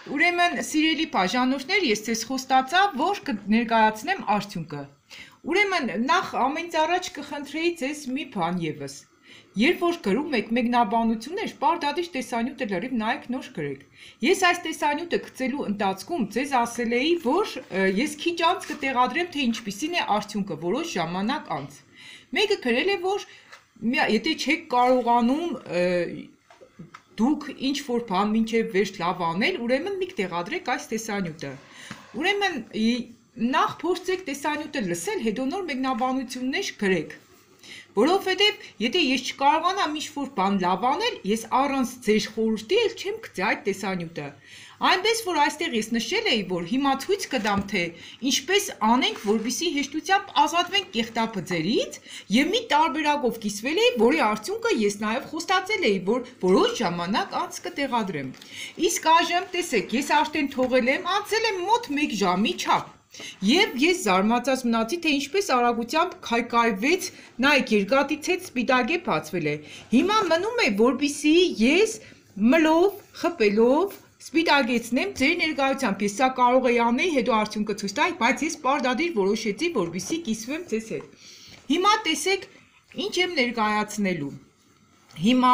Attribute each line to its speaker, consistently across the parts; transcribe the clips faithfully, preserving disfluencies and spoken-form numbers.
Speaker 1: Ուրեմն, սիրելի բաժանորդներ, ես ձեզ խոստացա, որ կներկայացնեմ արդյունքը։ Ուրեմն, նախ ամենից առաջ կխնդրեի ձեզ մի բան ևս։ Երբ որ գրում եք մեկնաբանություններ, պարտադիր տեսանյութը լրիվ նայեք, նոր գրեք։ Ես այս տեսանյութը գծելու ընթացքում ձեզ ասել էի, որ ես քիչ անց կտեղադրեմ, թե ինչպիսին է արդյունքը որոշ ժամանակ անց։ Մեկը գրել է, որ եթե չեք կարողանում դուք ինչ որ բան մինչև վերջ լավ անել, ուրեմն մի տեղադրեք այս տեսանյութը։ Ուրեմն նախ փորձեք տեսանյութը լսել, հետո նոր մեկնաբանություններ գրեք։ Որովհետև եթե ես չկարողանամ ինչ-որ բան լավ անել, ես առանց ձեր խորհրդի էլ չեմ գցի այդ տեսանյութը։ Այնպես որ այստեղ ես նշել էի, որ հիմա ցույց կտամ, թե ինչպես անենք, որպեսզի հեշտությամբ ազատվենք կեղտաբծերից, եւ մի տարբերակով կիսվել էի, որի արդյունքը ես նաեւ խոստացել էի, որ որոշ ժամանակ անց կտեղադրեմ։ Իսկ այժմ տեսեք, ես արդեն թողել եմ, անցել եմ մոտ մեկ ժամի չափ։ Եվ ես զարմացած մնացի, թե ինչպես արագությամբ քայքայվեց, նայեք, երկաթից հետ սպիտակե բացվել է։ Հիմա մնում է, որպեսզի ես մլով, խփելով սպիտակեցնեմ ձեր ներկայությամբ։ Ես սա կարող էի անել, հետո արդյունքը ցույց տալ, բայց ես պարտադիր որոշեցի, որպեսզի կիսվեմ ձեզ հետ։ Հիմա տեսեք, ինչ եմ ներկայացնելու։ Հիմա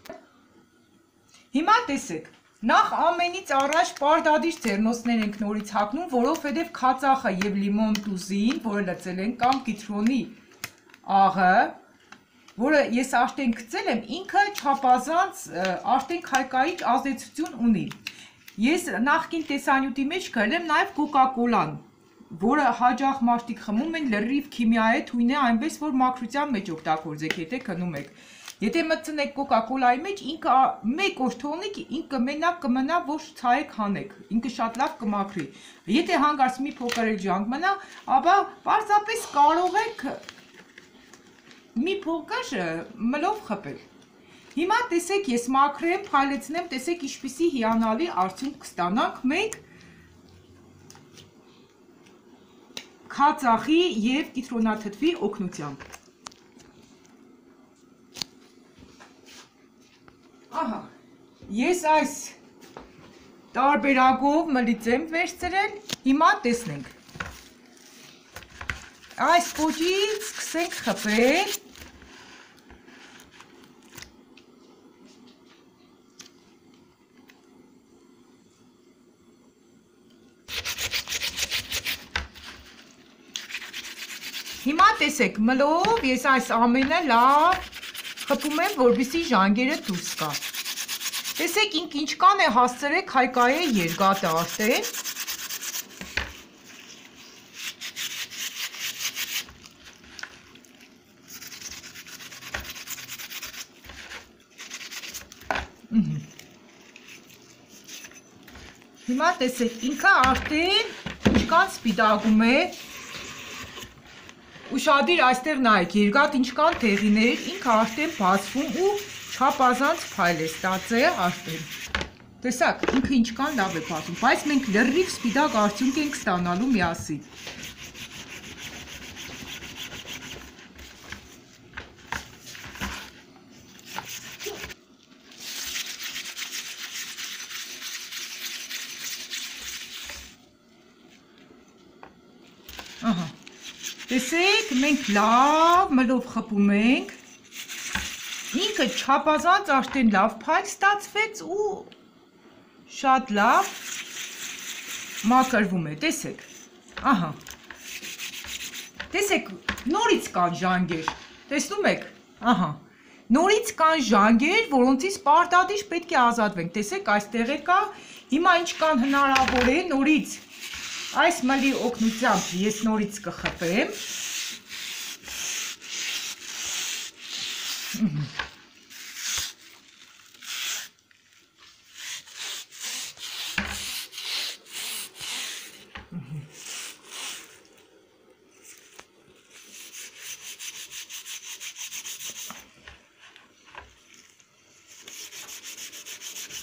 Speaker 1: Հիմա տեսեք, նախ ամենից առաջ պարտադիր ձեռնոցներ ենք նորից հագնում, որովհետև քացախը եւ լիմոն տուզին, որը լցել ենք, կամ կիտրոնի աղը, որը ես արդեն գծել եմ, ինքը չափազանց արդեն քայքայիչ ազդեցություն ունի։ Ես նախկին տեսանյութի մեջ գրել եմ նաև կոկա-կոլան, որը հաճախ մարդիկ խմում են, լրիվ քիմիա է, թույն է, այնպես որ մաքրության մեջ օգտագործեք, եթե քնում եք։ Եթե մտցնեք կոկա-կոլայի մեջ, ինքը մեկ օր թողնեք, ինքը մենակ կմնա, որ ցայեք հանեք, ինքը շատ լավ կմաքրի։ Եթե հանկարծ մի փոքր էլ ջանք մնա, ապա պարզապես կարող եք մի փոքր մլով խփել։ Հիմա տեսեք, ես մաքրեմ, փայլեցնեմ, տեսեք ինչպիսի հիանալի արդյունք կստանանք մենք քացախի եւ կիտրոնաթթվի օգնությամբ։ Ահա, ես այս տարբերակով մլից եմ վերցրել, հիմա տեսնենք։ Այս պոճից սկսենք խփել։ Հիմա տեսեք, մլով ես այս ամենը լավ խփում եմ, որպեսզի ժանգերը դուրս գա։ Տեսեք, ինք ինչքան է հասցրել քայքայել երկաթը արդեն։ Հիմա տեսեք, ինքը արդեն ինչքան սպիտակում է։ Ուշադիր այստեղ նայեք, երկաթ ինչքան տեղիներ, ինքը արդեն բացվում ու չափազանց փայլ է ստացել արդեն։ Տեսակ, ինքը ինչքան լավ է բացում, բայց մենք լրիվ սպիտակ արդյունք ենք ստանալու միասին։ Ահա։ Տեսեք, մենք լավ մլով խփում ենք, ինքը չափազանց արդեն լավ փայլ ստացվեց ու շատ լավ մաքրվում է, տեսեք, ահա, տեսեք, նորից կան ժանգեր, տեսնում եք, ահա, նորից կան ժանգեր, որոնցից պարտադիր պետք է ազատվենք, տեսեք, այստեղ է կա, հիմա ինչքան հնարավոր է, նորից այս մլի օգնությամբ ես նորից կխփեմ։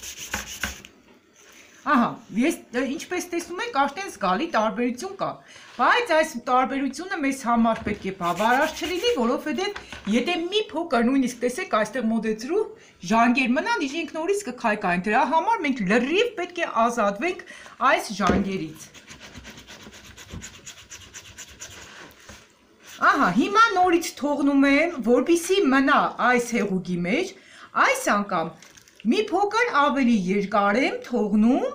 Speaker 1: Ահա, ես ինչպես տեսնում եք, արդեն զգալի տարբերություն կա։ Բայց այս տարբերությունը մեզ համար պետք է բավարար չլինի, որովհետև եթե մի փոքր նույնիսկ տեսեք այստեղ մոտեցրու ժանգեր մնան, իրենք նորից կքայքային, դրա համար մենք լրիվ պետք է ազատվենք այս ժանգերից։ Ահա, հիմա նորից թողնում եմ, որպեսզի մնա այս հեղուկի մեջ, այս անգամ մի փոքր ավելի երկար եմ թողնում,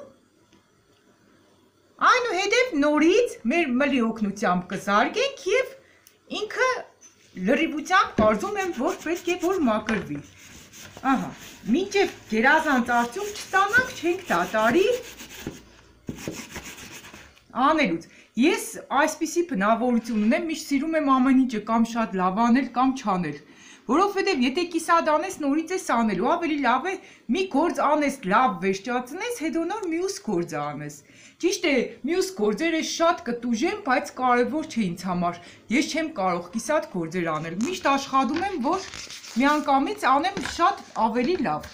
Speaker 1: այնուհետև նորից մեր մլի օգնությամբ կզարգենք և ինքը լրիվությամբ կարծում եմ, որ պետք է որ մաքրվի։ Ահա, մինչև գերազանց արդյունք չստանանք, չենք դատարի անելուց։ Ես այսպիսի բնավորություն ունեմ, միշտ սիրում եմ ամեն ինչը կամ շատ լավ անել, կամ չանել։ Որովհետև եթե կիսատ անես, նորից ես անելու, ավելի լավ է մի գործ անես, լավ վերջացնես, հետո նոր մյուս գործը անես։ Ճիշտ է, մյուս գործերը շատ կտուժեն, բայց կարևոր չէ ինձ համար։ Ես չեմ կարող կիսատ գործեր անել։ Միշտ աշխատում եմ, որ միանգամից անեմ շատ ավելի լավ։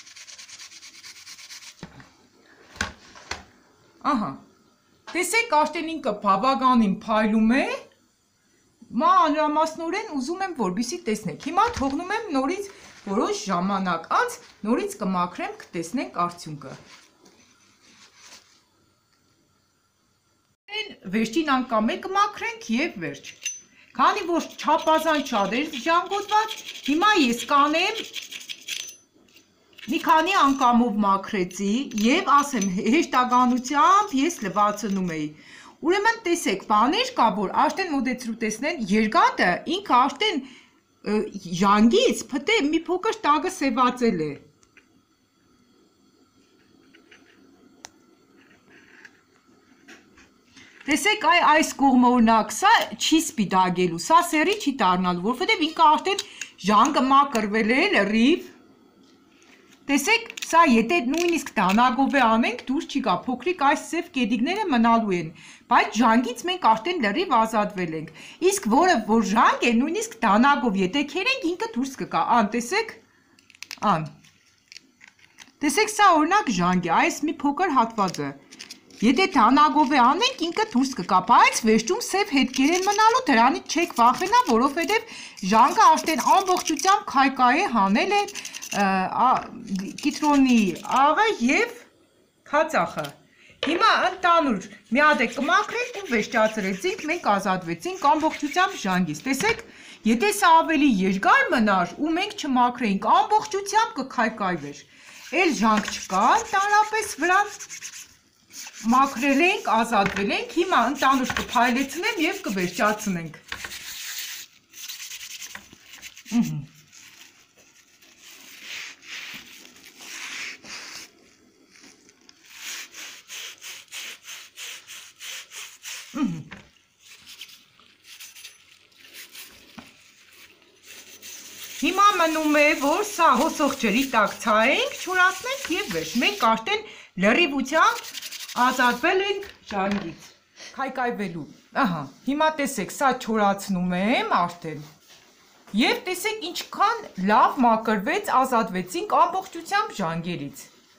Speaker 1: Ահա, տեսեք աշտեն ինքը բավականին փայլում է, մանրամասնորեն ուզում եմ, որպեսզի տեսնեք։ Հիմա թողնում եմ նորից որոշ ժամանակ անց, նորից կմաքրեմ, կտեսնենք արդյունքը։ Վերջին անգամ է կմաքրենք և վերջ։ Քանի որ չափազանց շատ էր ժանգոտված, հիմա ես կանեմ մի քանի անգամով մաքրեցի և ասեմ հեշտականությամբ ես լվացնում էի։ Ուրեմն տեսեք, բաներ կա, որ աշտեն մոտեցրու տեսնեն, երկաթը ինքը աշտեն ժանգից փտե մի փոքր տագը սևացել է։ Տեսեք, այ այս կողմը օրինակ, սա չի սպիտակելու, սա սերի չի դառնալու, որովհետև ինքը աշտեն ժանգը մաքրվել է լրիվ։ Տեսեք, սա եթե նույնիսկ դանագով է անենք, դուրս չի գա, փոքրիկ այս սև կետիկները մնալու են, բայց ժանգից մենք աշտեն լրիվ ազատվել ենք։ Իսկ որը որ ժանգ է, նույնիսկ դանագով եթե քերենք, ինքը դուրս կգա, ան, տեսեք, ան։ Տեսեք, սա օրինակ ժանգ է, այս մի փոքր հատվածը։ Եթե դանագով է անենք, ինքը դուրս կգա, բայց վերջում սև հետքեր են մնալու, դրանից չեք վախենա, որովհետև ժանգը աշտեն ամբողջությամբ քայքայ է հանել է կիտրոնի աղը և քացախը։ Հիմա ընդանուր մի հատ է կմաքրենք ու վերջացրեցինք, մենք ազատվեցինք ամբողջությամբ ժանգից։ Տեսեք, եթե սա ավելի երկար մնար ու մենք չմաքրեինք, ամբողջությամբ կքայքայվեր։ Էլ ժանգ չկա, ընդհանրապես վրան մաքրել ենք, ազատվել ենք, հիմա ընդանուր կփայլեցնեմ և կվերջացնենք։ Հիմա մնում է, որ սա հոսող ջրի տակ ցայենք, չորացնենք և վերջ։ Մենք արդեն լրիվությամբ ազատվել ենք ժանգից, քայքայվելու։ Ահա, հիմա տեսեք, սա չորացնում եմ արդեն։ Եվ տեսեք ինչքան լավ մաքրվեց, ազատվեցինք ամբողջությամբ ժանգերից։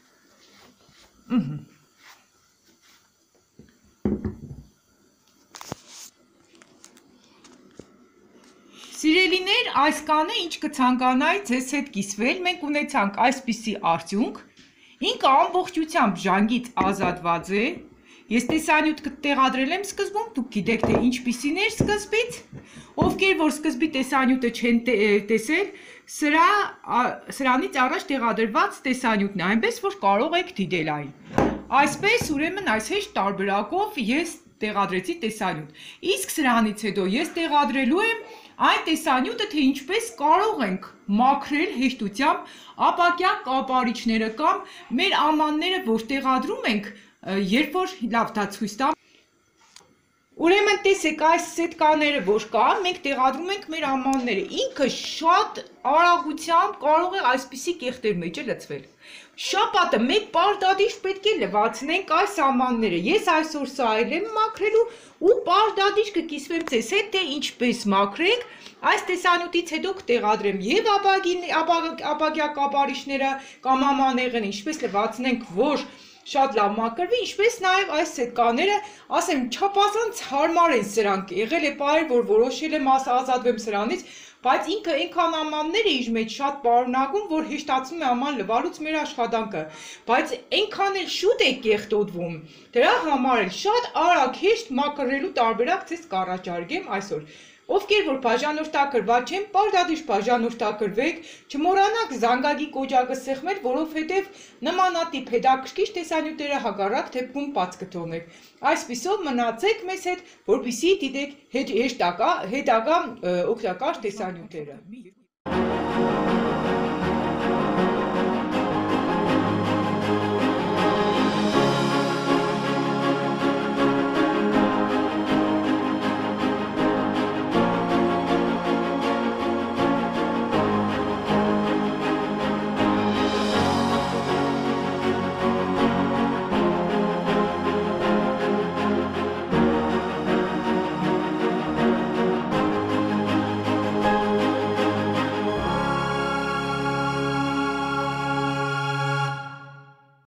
Speaker 1: Սիրելիներ, այս կանը ինչ կցանկանայի ձեզ հետ կիսվել, մենք ունեցանք այսպիսի արդյունք, ինքը ամբողջությամբ ժանգից ազատված է, ես տեսանյութ կտեղադրել եմ սկզբում, դուք գիտեք թե ինչպիսին էր սկզբից, ովքեր որ սկզբի տեսանյութը չեն տեսել, սրանից առաջ տեղադրված տեսանյութն է, այնպես որ կարող եք դիտել այն։ Այսպես ուրեմն այս հեշտ տարբերակով ես տեղադրեցի տեսանյութ, իսկ սրանից հետո ես տեղադրելու եմ այն տեսանյութը, թե ինչպես կարող ենք մաքրել հեշտությամբ ապակյա կապարիչները կամ մեր ամանները, որ տեղադրում ենք, երբ որ լավ դա ցույց տամ։ Ուրեմն տեսեք այս սետկաները որ կան, մենք տեղադրում ենք մեր ամանները, ինքը շատ արագությամբ կարող է այսպիսի կեղտեր մեջը լցվել։ Շաբաթը մեկ պարտադիր պետք է լվացնենք այս ամանները, ես այսօր սա այլ եմ մաքրելու ու պարտադիր կկիսվեմ ձեզ հետ, թե ինչպես մաքրենք, այս տեսանյութից հետո կտեղադրեմ և ապակյա կապարիչները կամ ամանեղեն, ինչպես լվացնենք, որ շատ լավ մաքրվի, ինչպես նաև այս սետկաները, ասեմ, չափազանց հարմար են սրանք, եղել է պահեր, որ որոշել եմ ազատվեմ սրանից, բայց ինքը այնքան ամաններ է իր մեջ շատ պարունակում, որ հեշտացնում է աման լվալուց մեր աշխատանքը, բայց այնքան էլ շուտ է կեղտոտվում, դրա համար էլ շատ արագ հեշտ մաքրելու տարբերակ ձեզ կառաջարկեմ այսօր։ Ովքեր որ բաժանորդակրված չեն, պարտադիր բաժանորդակրվեք, չմոռանաք զանգակի կոճակը սեղմել, որովհետև նմանատիպ հետաքրքիր տեսանյութերը հակառակ դեպքում բաց կթողնեք։ Այսպիսով մնացեք մեզ հետ, որպեսզի դիտեք հետագա հետագա օգտակար տեսանյութերը։